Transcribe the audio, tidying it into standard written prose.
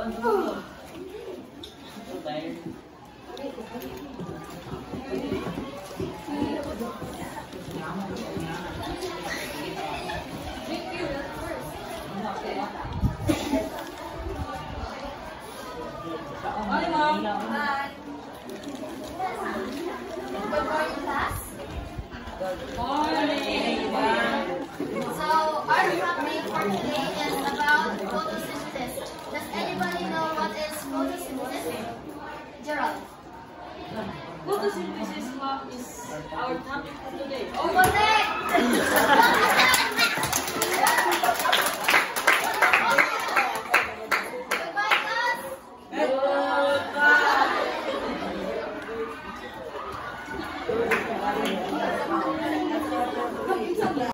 Hi, Mom. Hi. Good morning, class. Good morning. So, our topic for today is about photosynthesis. Does anybody know what is photosynthesis? Gerald. Photosynthesis, Mom, is our topic for today. Correct!